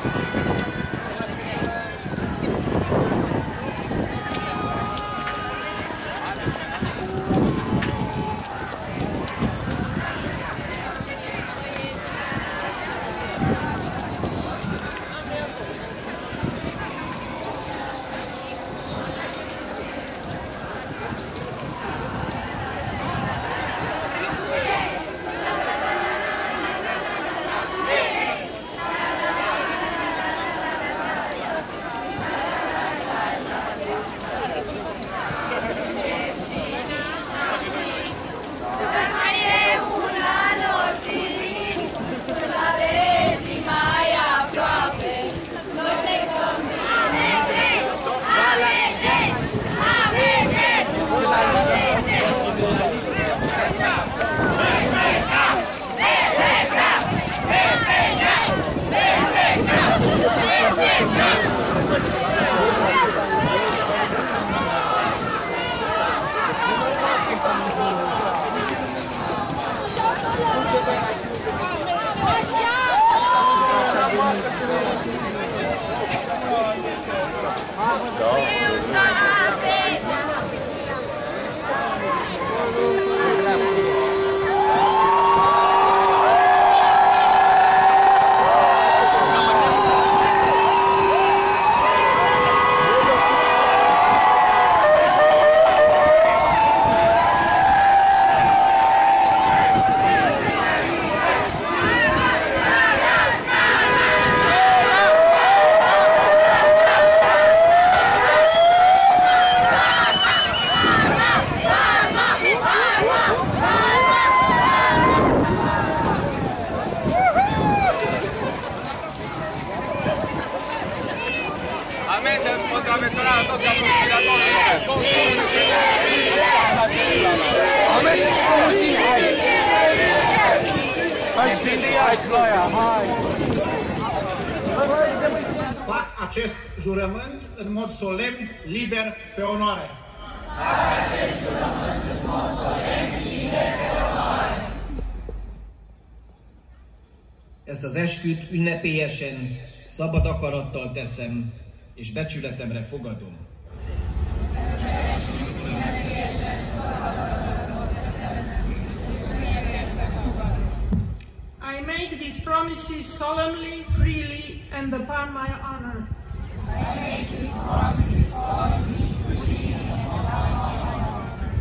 Fac acest jurământ în mod solemn, liber, pe onoare. Fac acest jurământ în mod solemn, liber, pe onoare. Ezt az esküt ünnepélyesen, szabad akarattal teszem, és becsületemre fogadom. I make these promises solemnly, freely, and upon my honor. I make these promises solemnly, freely, and upon my honor.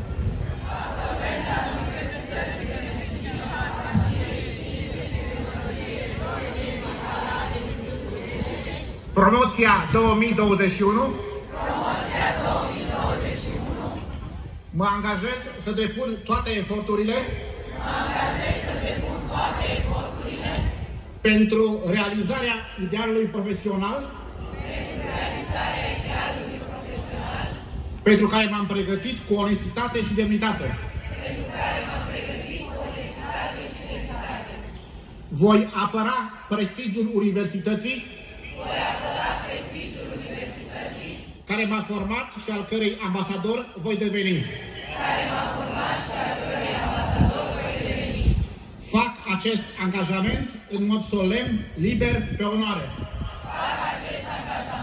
Promoția 2021. Promoția 2021. Mă angajez să depun toate eforturile. Mă angajez să depun toate eforturile. Pentru realizarea idealului profesional. Pentru realizarea idealului profesional. Pentru care m-am pregătit cu onestitate și demnitate. Pentru care m-am pregătit cu onestitate și demnitate. Voi apăra prestigiul universității. Voi apăra prestigiul universității. Care m-a format și al cărei ambasador voi deveni. Care m-a format și al cărei ambasador voi deveni. Fac acest angajament în mod solemn, liber, pe onoare. Fac acest angajament